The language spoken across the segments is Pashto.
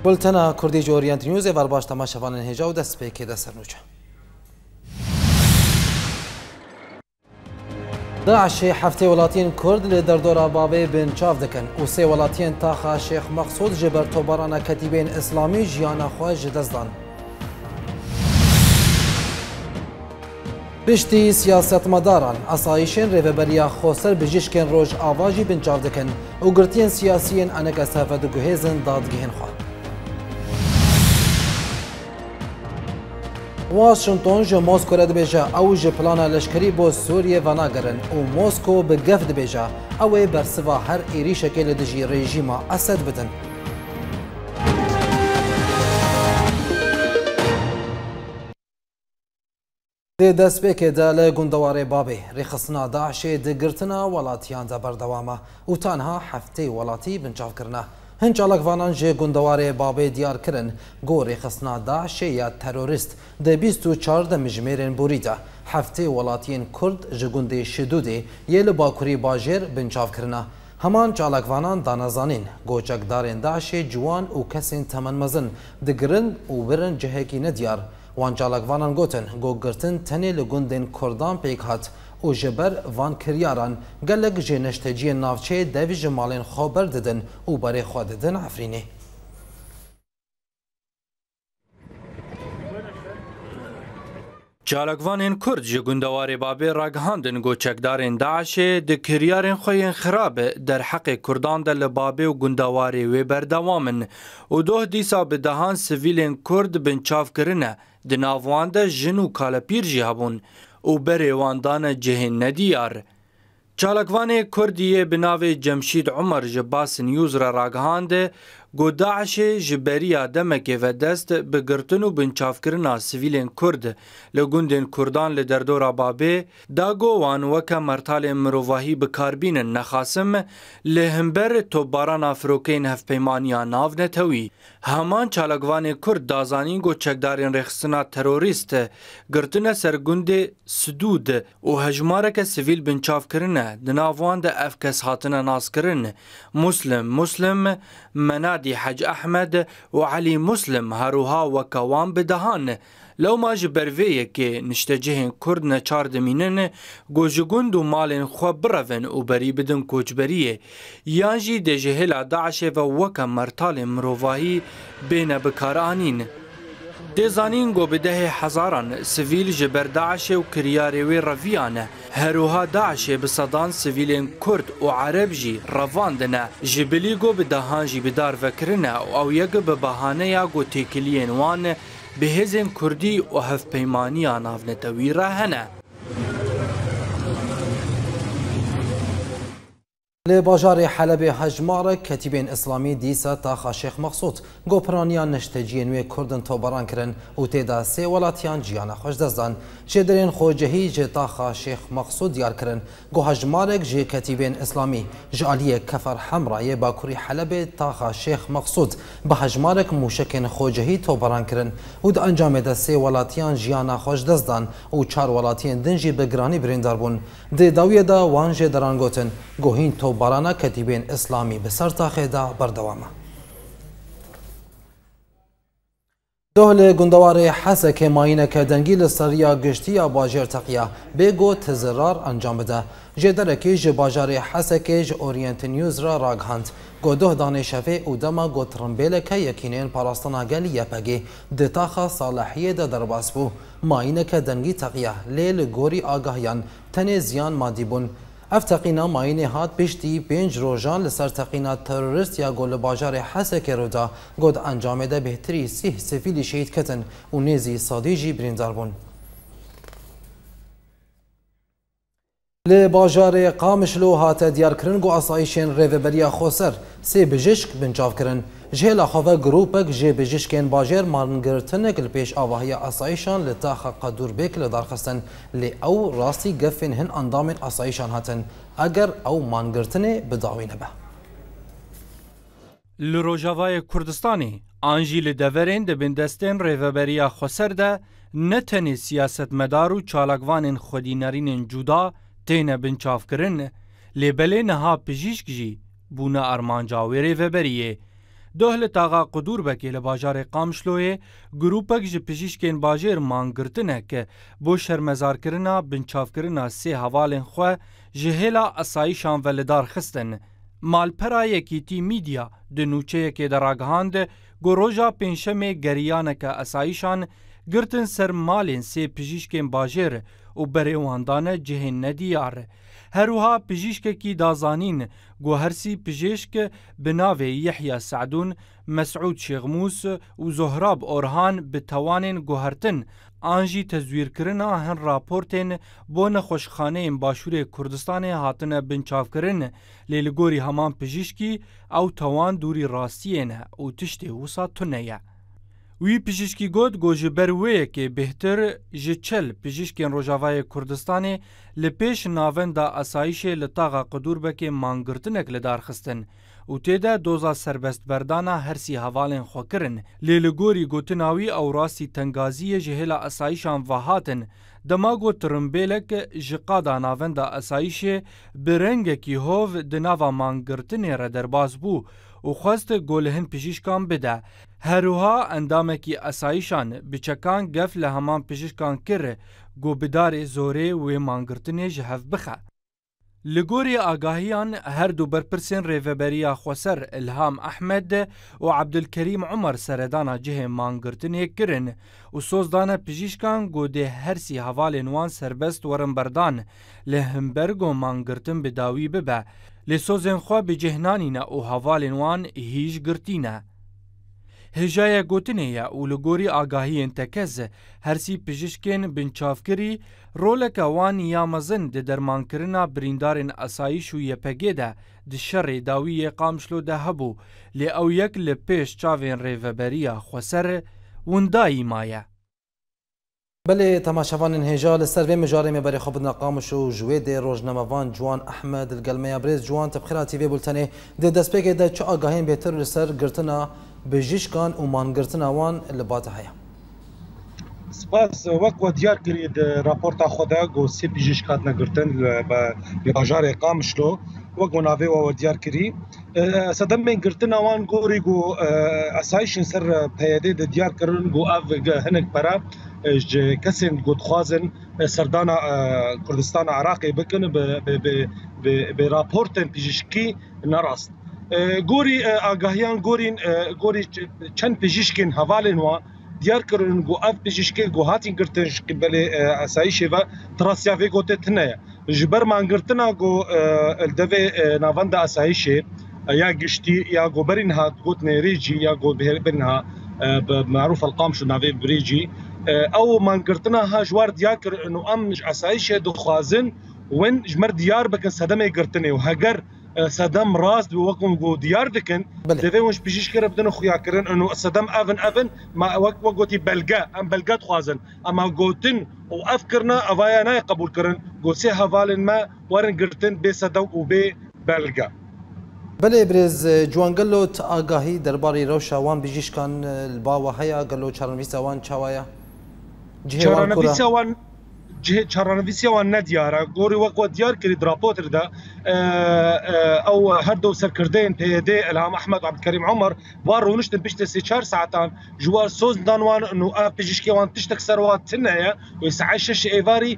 بولتنا کردی جورینت نیوز ور باش تماشاوان هجا و دست به که دست نوچه. داعش هفته ولاتین کرد لدردورا بابه بن چاف دکن و سه ولاتین تاخا شیخ مقصود جبر توباران کتیبین اسلامی جیانا خواج دزدان. پشتی سیاست مداران اسایشین ریوبریا خوسر بجشکن روج آواجی بن چاف دکن و گرتین سیاسیین انک استفاده گهزن دادگهن خواه. واشنطن جه موسکو رد بیجا او جه پلان لشکری با سوریه و ناگرن و موسکو به گفت بیجا او برسوا هر ایری شکل دجی رژیم اسد بدن. دست بکه دل گندواره بابی رخصنا داعش دگرتنا ولاتیان دا بردوامه و تنها هفته ولاتی بنچاف کرنه. هنچالک وانان جه گندواره بابی دیار کرن گو رخصنا داعش یا تروریست ده 24 مجمرین بوریده هفته ولاتین کرد جه گنده شدوده یل باکوری باجر بنچاف کرنه. همان چالک وانان دانزانین گوچک دارین داعش جوان و کسین تمن مزن دگرن و برن جهکی ندیار. وان چالکوانان گوتن گوگرتن تنی لگوندن کردان پیک هات و جبر وان کریاران گلگ جنشتجی نافچه دوی جمالین خبر ددن و برای خود ددن عفرینه. چالکوانین کرد جگوندواری بابی راگهاندن گوچکدارین داعش ده کریارین خوین خراب در حق کردان دل بابی و گوندواری و بردوامن و دوه دیسا به دهان سویلین کرد بنچاف کرنه ده ناوانده جنو کالپیر جی هبون و بری واندان جهن ندیار. چالکوان کردیه بناوی جمشید عمر جباس نیوز را راگهانده گو داعش جبریا دمکه و دست بگرتن و بنچاف کرنا سویلین کرد لگوندن کردان لدردورا بابه دا گو وان وکا مرتال مروواهی بکاربین نخاسم لهمبر توباران افروکین هفپیمانیا ناو نتوی. همان چالکوان کرد دازانین گو چکدارین رخصنا تروریست گرتن سرگوند سدود و هجمارک سویل بنچاف کرنه دناوان ده افکس هاتن ناس کرن مسلم مناد حج احمد و علی مسلم هروها و کوان بدهان لو ما جبرویه که نشتجهن کرد نچار دمینن گوجگوند و مالن خو برون و بری بدن کوچبریه یانجی ده جهل داعش و وکم مرتال مروواهی بین بکارانین. دزانین گو بده هزاران سویل جبر داعش و کریاروی رویانه هروها داعش بصدان سویلین کرد و عرب جی رواندنه جبلی گو بدهان جی بدار وکرنه او یک ببهانه یا گو تکلین وان به هزین کردی و هف پیمانی آنافنتوی را هنه. لباجار حلب هجمار کتیبین اسلامی دیسا تاخا شیخ مقصود گوپرانیان نشتجی نوی کردن توبران کرن و تیدا سه ولاتیان جیانا خوش دزدان جدرین خوجهی جه تاخا شیخ مقصود دیار کرن گو هجمارک جه کتیبین اسلامی جالیه کفر حمرای باکوری حلب تاخا شیخ مقصود به هجمارک موشکن خوجهی توبران کرن و دا انجام دا سه ولاتیان جیانا خوش دزدان و چار ولاتیان دنجی بگرانی بریندار بون ده داویه دا وانجه دران گوتن گوهین توبارانا کتیبین اسلامی به سر تاخیدا بردوامه. دهل گندواره حسک ماینه که دنگیل سریا گشتی باجر تقیه بگو تزرار انجام بده. جدرکی جباجار حسک اورینت نیوز را راگهاند. گو ده دانشفه او دما گو ترمبیل که یکینین پاراستانا گلی یپگی دتاخا صالحیه ده درباس بو. ماینه که دنگی تقیه لیل گوری آگاهیان تن زیان مادی بون. افتقینا ماینه هات پشتی 5 روزان لسر تقینا تروریست یا گل باجار حسک رودا گود انجام ده بهتری 30 سفیلی شهید کتن و نیزی صادیجی بریندار بون. لباجار قامشلو هات دیار کرن گو اسایشین ریوبریا خوسر سی بجشک بنچاف کرن جهلا خواه گروپک جه بجشکین باجر مارنگرتنک لپیش آواهی اسایشان لتاخ قدور بیک لدارخستن لی او راستی گفین هن اندامین اسایشان هاتن اگر او مانگرتنه بداوینه به. لروجاوای کردستانی آنجی لدورین ده بندستین ریوبریا خوسر ده نتنی سیاست مدار و چالکوانین خودینرین جودا تینه بنچاف کرن لیبله نها پجیشک جی بونا ارمانجاوی ریوبریه دوه لتاغا قدور بکی لباجار قامشلوی گروپک جی پزیشکین باجر مانگرتنه که بو شرمزار کرنا بنچاف کرنا سه حوالن خو جهلا اسایشان ولدار خستن. مالپرا یکیتی میدیا دنوچه یکی دراغهاند گروژا پنشم گریانک اسایشان گرتن سر مالین سه پزیشکین باجر و بریواندانه جهن ندیار. هروها پزیشک کی دازانین گوهرسی پزیشک بناوی یحیی سعدون مسعود شیغموس و زهراب اورهان بتوانین گوهرتن آنجی تزویر کرنا هن راپورتین بون خوشخانه باشور کردستان هاتن بنچاف کرن لیلگوری همان پزیشکی او توان دوری راستین او تشتی وسا تنیه. وی پزیشکی گود گوجبر وی که بهتر جچل پزیشکین روجاوای کردستان لپیش ناوندا اسایش لطاقه قدور بکه مانگرتنک لدار خستن و تیده دوزا سربست بردانا هرسی حوالن خوکرن لیلگوری گوتناوی او راستی تنگازی جهلا اسایشان وحاتن دماغو ترمبیلک جقادا ناوندا اسایش برنگ کی هوو دناوا مانگرتنی را درباز بو و خواست گولهن پزیشکان بده. هروها اندامکی اسایشان بچکان گف لهمان پزیشکان کر گو بدار زوره و مانگرتنی جهف بخه. لگوری آگاهیان هر دو برپرسین ریوبریا خوسر الهام احمد و عبدالکریم عمر سردانا جه مانگرتنی کرن و سوزدانا پزیشکان گو ده هرسی حوال نوان سربست ورن بردان لهمبرگ و مانگرتن بداوی ببه لسوزن خواه بجهنانینا و حوال نوان هیج گرتینه. هجای گوتنه یا اولگوری آگاهی انتکز هرسی پزیشکین بنچافکری رولک وان یامزن ده درمان کرنا بریندارن اسایش و یپگه ده ده شر داوی قامشلو ده هبو لی او یک لپیش چاوین ریوبریا خوسر وندایی مایه. بله تماشاوان هجال سر و مجاری مبری خوب نقامش و جوید روزنامه‌وان جوان احمد الگلمه برز جوان تبخیرات تیوی بولتنه ده دستپیک ده چه آگاهین بهتر لسر گرتنا بجیشکان و مانگرتنا وان لباته هیا. سپاس وقت و دیار کرید راپورت خدا گو سی بجیشکات نگرتن لباجار قامشلو وقت ناوی و دیار کری صدم من گرتنا وان گوری گو اسایشن سر پیاده ده دیار کرن گو اف هنک برا کسین گود خوازن سردانا کردستان عراقی بکن به راپورتن پزیشکی نراست. گوری آگاهیان گوری چند پزیشکین حوالن و دیار کرن گو اف پزیشکی گو هاتین گرتن قبل اسایش و تراسیاوی گوته تنه جبر مانگرتنا گو الدوی ناوند اسایش یا گشتی یا گو برینها گوت نریجی یا گو برینها معروف القامش ناوی بریجی او مانگرتنا ها جوار دیار کر انه ام اسایش دخوازن وين جمر ديار بكن صدم يقرتني وهجر صدم راس بوقم جو ديار دكن دفي وش بيجيش كره بدنا خويا كرن انه صدم افن ما وقتي بلقا ام بلقات خوازن اما جوتن وافكرنا افايانا قبول كرن جوسي هفالن ما ورن قرتن بصدم وبي بلقا. بله برز جوان قالو تاغاهي درباري روشا وان بيجيش كان الباوا هيا قالو چارنويسا وان چاوايا چارنويسا وان چارنویسی وان ندیاره گوری وقت دیار کرد راپورتر ده او هر دو سرکردین پیاده الهام احمد و عبدالکریم عمر وارو نشتن بشت 3-4 ساعتان جوار سوز دانوان انه بيجيشكي وان تشتك سروات تنايا ويسعيش ايفاري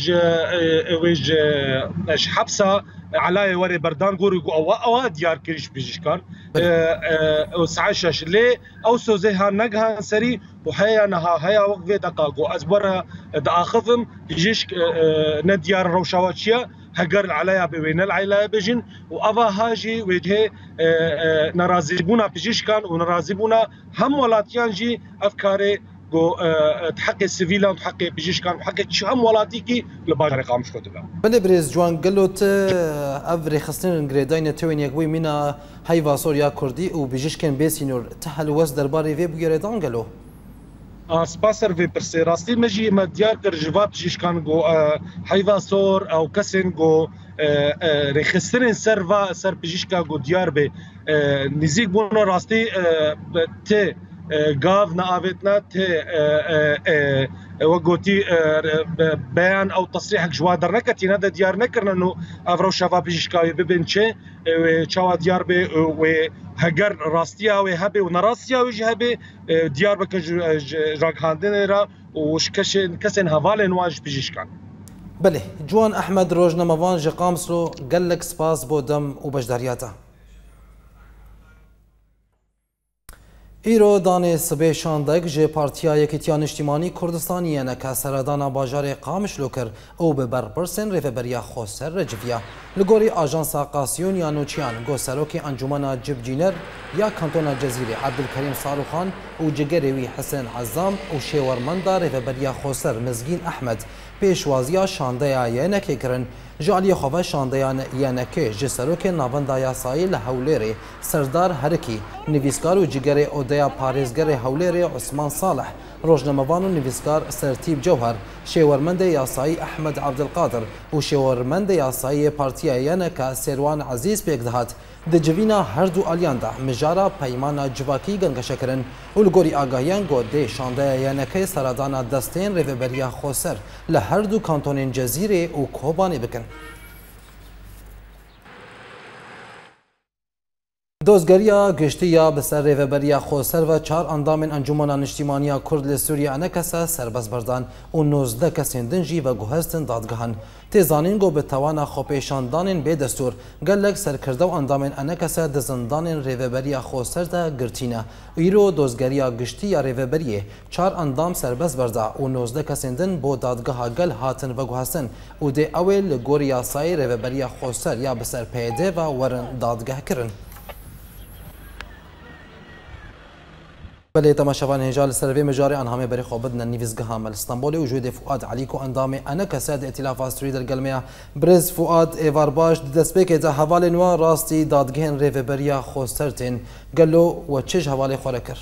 اج حبسه علاي وري بردان گوری او دیار کریش بيجيشكان وسعيش ليه او سوزها نجها سري وهيا نها هيا وقفه دقاقو ازبرها داخفم بيجيش نديار روشاواتشيا هجر عليها بين العيله بيجن وافا هاجي وجهه نرازيبونا بيجيش كان ونرازيبونا هم ولاتيان جي افكاري جو تحقق السيفيلا وتحقق بيجيش كان وحقق شو هم ولاتيكي لباجر قامش كتبه. بله برز جوان قالوت افري خصنين غريداين توين يقوي منا هايفا سوريا كردي وبيجيش كان بيسينور تحل وس درباري في بغريدان قالو. سپاسر وی پرسه راستی مجی مدیار کر جواب جیش کان گو حیوا سور او کسین گو رخصتن سر بجیش کا گو دیار به نزیک بونا راستی ته گاو نا آویتنا ته وقوتي بيان او تصريحك جوادر نكتي هذا ديار نكرنا انه افرو شباب بيجكاوي ببنشي تشاوا ديار بي وهجر راستيا وهبي ونراسيا وجهبي ديار بك راغاندنرا وشكش كسن هفالن واج بيجكان. بله جوان احمد روزنامه‌وان جی قامسلو قالك سپاس بودم وبجدارياته. ایرو دانه سبه شاندگ جه پارتیا یکیتیان اجتماعی کردستانی یعنی که سردان باجار قامش لوکر او به برپرسن ریفبریا خوسر رجویا لگوری آژانس قاسیون یا نوچیان گوسروکی انجمن جبجینر یا کانتون جزیره عبدالکریم صاروخان و جگروی حسن عزام و شیورمندا ریفبریا خوسر مزگین احمد پیشوازیا شانده یعنی که کرن جعلی خواه شاندیان یانکه جسروک ناوندا یاسایی لحولیر سردار هرکی نویسکار و جگر اودیا پاریزگر حولیر عثمان صالح روزنامه‌وان و نویسکار سرتیب جوهر شیورمند یاسایی احمد عبدالقادر و شیورمند یاسایی پارتیا یانکه سروان عزیز پیگدهات دجوینا هر دو آلیاندا مجارا پیمان جواکی گنگشه کرن و لگوری آگاهیان گوده شانده یانکه سردان دستین ریوبریا خوسر لهر دو کانتونین جزیره و کوبانی بکن. دوزگریا گشتیا به سر ریوبریا خوسر و 4 اندام انجمن اجتماعی کرد لسوریه انکسا سرباز بردان و 19 کسین دنجی و گوهستن دادگاهن تیزانین گو به توان خوپیشاندان به دستور گلک سرکرده و اندام انکسا دزندان ریوبریا خوسر دا گرتینه ایرو دوزگریا گشتیا ریوبریه 4 اندام سرباز بردا و 19 کسین دن بو دادگاه گل هاتن و گوهستن و دی اول گوریا سای ریوبریا خوسر یا بسر پیده و ورن دادگاه کرن. بله تماشاوان هجال سروی مجاری آنها بری خوابدن نویزگاه مل استانبول و جود فؤاد علیکو اندام انا کساد ائتلاف استری در گلمیا برز فؤاد ایوارباش دستپیک ده حوال نوا راستی دادگهن ریوبریا خوسترتن گلو و چه حواله خوره کر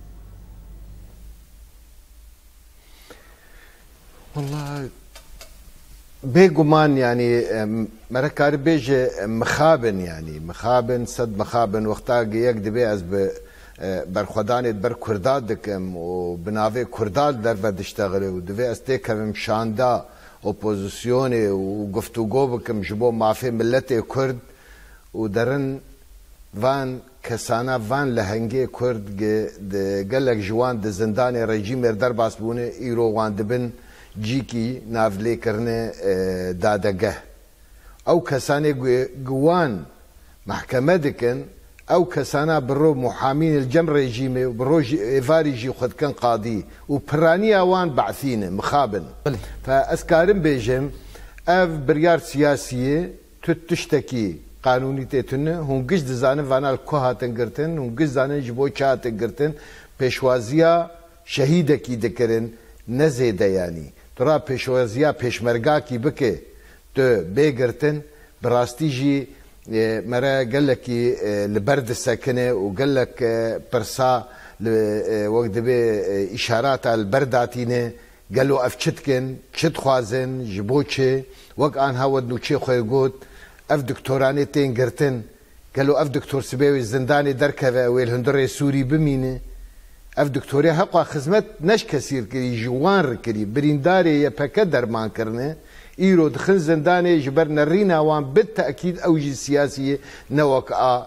والله بيجومان يعني مركار بيجي مخابن يعني مخابن صد مخابن وقتا يقدبي از برخودان بر کرداد دکم و بناوی کرداد در و دشتغله و دوی استکم شاندا اپوزیسیون و گفتگو بکم جبو معافی ملت کرد و درن وان کسانا وان لهنگی کرد گلک جوان د زندان رژیم در باس بونه ایرو وان دبن جی کی نافلی کرنه دادگه او کسانی گوان محکمه دکن او کسانا برو محامین الجم رژیمه و برو ایواری جی خود کن قاضی و پرانی اوان بعثینه مخابن فاسکارم بیجم اف بریار سیاسیه تشتکی قانونی تیتونه هنگش دزانه وانال که هاتن گرتن هنگش دزانه جبو چه هاتن گرتن پیشوازیا شهیده کی دکرن نزیده یعنی ترا پیشوازیا پیشمرگا کی بکه تو بگرتن براستی جی مرا قال لك البرد الساكنه وقال لك برسا وقت به اشارات البرداتينه قالوا افتشتكن تشت خوازن جبوتشي وق ان هاود نوتشي خويغوت اف دكتوراني تين قرتن قالوا اف دكتور سبيوي الزنداني دركه والهندري سوري بمينه اف دكتوري حقا خدمت نش كثير كري جوان كري برينداري يا بكدر مان كرنه ایرو دخل زندانه جبر نرینا وان بالتأكيد اوجي سياسية نوكا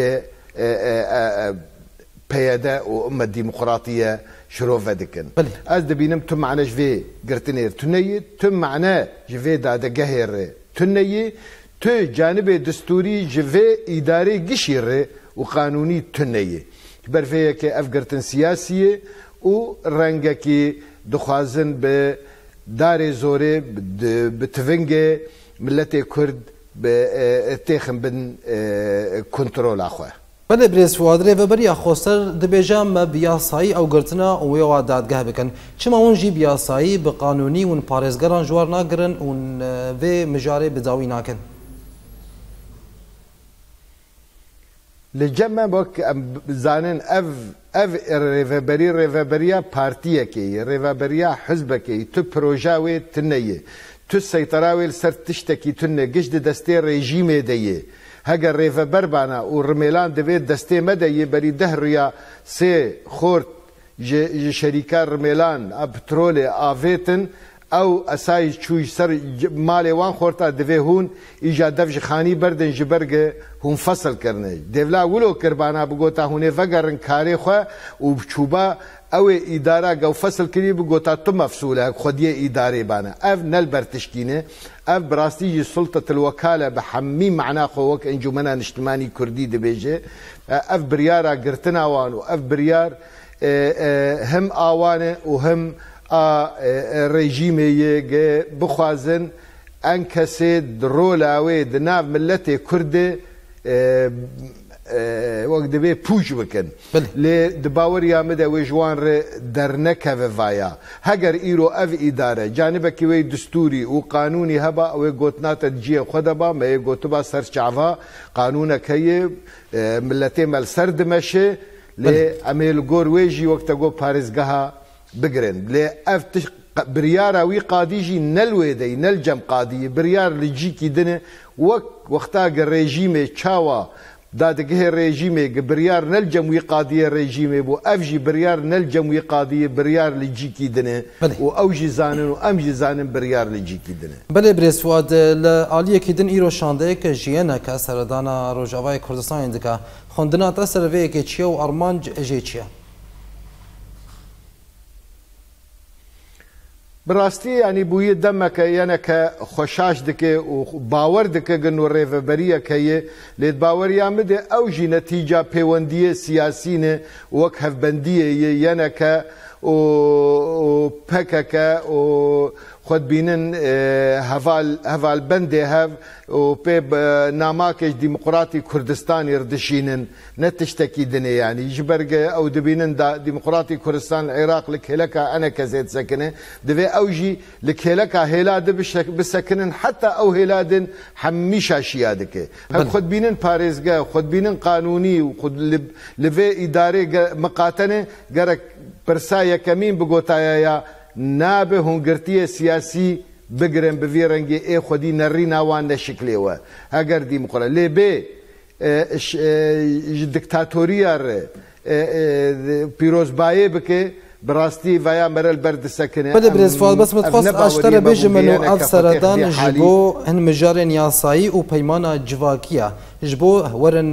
پیاده و امه ديمقراطية شروفه دكن از دبينم تم معنا جفي قرتنير تنيي تم معنا جفي دادا قهير تنيي تو جانب دستوري جفي اداري قشير وقانوني تنيي جبر فيه كي افقرتن سياسية و رنگكي دخوازن ب داري زوري بتفنجي ملتي كرد بتاخم بن كنترول اخوه بله بريس فؤاد ريفبريا خوستر دبيجام بياساي او قرتنا ويوا دادگاه بكن چما اون جي بياساي بقانوني ون پاريزگران جوار ناگرن ون في مجاري بداوي ناكن لجمع بك زانن اف ريفبريا بارتيه كي ريفبريا حزبكي تو بروجاوي تنيه تو سيطراوي سر تشتكي تنه قشد دستي ريجيم ديه هاجا ريفبر بانا ورميلان دبي دستي مديه بري دهريا سي خورت ji şerîka rimelan a petrolê avêtin ew esayî çû ser malê wan xorta divê hûn îja dev ji xanî berdin ji ber hûn fesl kirine. Devla wilo kirbana bi gota hûnê vegerin karê xwe û çûba ew ê îdara gew fesl kirî bi gota tu mefsûl e xwediyê îdarê bana. Ev nelber tişkîne. Ev bi rastî jî sultatil wekale bi hemî mena xwe wek encûmena niştimanî Kurdî dibêje. Ev biryara girtina wan û ev biryar hem awan e û hem rejîmê yê bixwazin en kesê di rola wê di nav milletê Kurdê wek divê pûj bikin. Lê di baweriya me de wê ji wan re dernekeve vaya. Heger îro ev îdare canibekî wê distûrî û qanûnî heba ew ê gotinata ciyê xwe de ba me yê gotiba serçava qanûnek heye milletê me li ser dimeşe lê em ê li gor wê jî wek te got parêzgeha bigirin. Lê ev biryara wî qadî jî nel wê dey nel cem qadiyê biryar li cîkî dine wek wexta ge rejîmê çawa dadgehê rejîmê biryar nel cem wî qadiyê rejîmê bû ev jî biryar nel cem wî qadiyê biryar li cîkî dine û ew jî zanin û em jî zanin biryar li cîkî dine. Belê Birêz Fuad li aliyekî din îro şandeyeke jiyeneke seredana Rojavayê Kurdistanê dike. Xwendina te serveyekê çi ye û armanc jê çi ye? براستی یعنی بوی دمک یعنی که خوشاش دکه و باور دکه گنو ریوبریه که لید باوری آمده اوجی نتیجه پیوندی سیاسی نه وک هفبندیه یعنی که و پکک و خود بینن هفال بنده هف و پیب ناماکش ديمقراطي كردستان يردشينن نتشتكي دنيا يعني جبرق او دبينن دا ديمقراطي كردستان العراق لكهلكا انا كزيت سكنه دبي اوجي لكهلكا هيلاد بسكنن حتى او هيلادن حميشا شيادك خود بينن باريزغا خود بينن قانوني وخود لفي اداري مقاتنه غرك برسايا كمين بغوتايا نابه هنگرتي سياسي بگرن بوی رنگی ای خودی نری نوان نشکلی و اگر دی مقرر لی بی دکتاتوریار پیروزبایی بکه براستی ویا مرل برد سکنه بده برز فواد بس متخصص اشتر بیج منو اف سردان جبو هن مجارن یاسایی و پیمان جواکیه جبو ورن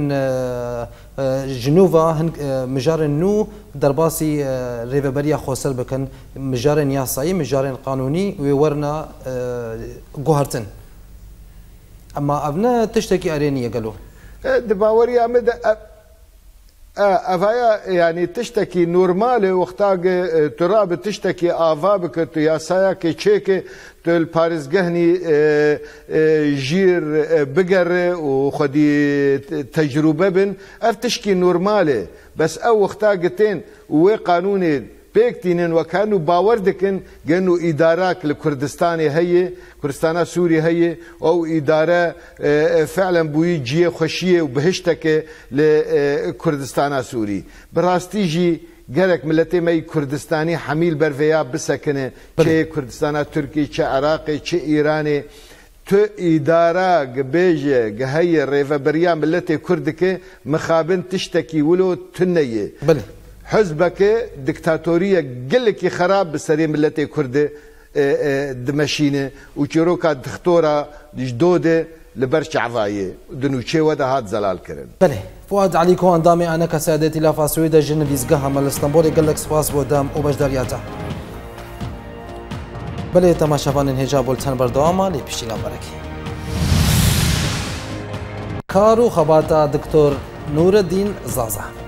جنوبا هن مجارن نو درباسي ريفبريا خوسر بكن مجارن ياساي مجارن قانوني وورنا جوهرتن اما ابنا تشتكي ارينيه قالوا دباوري امد افايا يعني تشتكي نورمال وقتاق تراب تشتكي افا بك ياسايا كي تشيك تل باريزغهني جير بقر وخدي تجربه بن اف تشكي نورمال بس او وقتاقتين وقانوني بيكتينن وكانوا باوردكن قالوا ادارات لكردستاني هي كردستان سوري هي او اداره فعلا بويجيه خشيه وبهشتك لكردستان سوري براستيجي جرك ملتي مي كردستاني حميل برفيا بسكنه كي كردستان تركي كي عراقي كي ايراني تو اداره جبيجه هي ريفبريا ملتي كردك مخابن تشتكي ولو تنيه حزبك دكتاتوريه قلك خراب بسري ملتي كرد دمشينه وشيروكا دكتوره جدوده لبرش عفايه دنوشي ودا هاد زلال كرن بله فؤاد علي كوان دامي انا كسادتي لا فاسويدا جنبيزغها مال اسطنبول قال لك سباس بودام وبجدارياتا بله تماشاوان انهجاب ولتن بردواما لي بشينا بركي كارو خباتا دكتور نور الدين زازا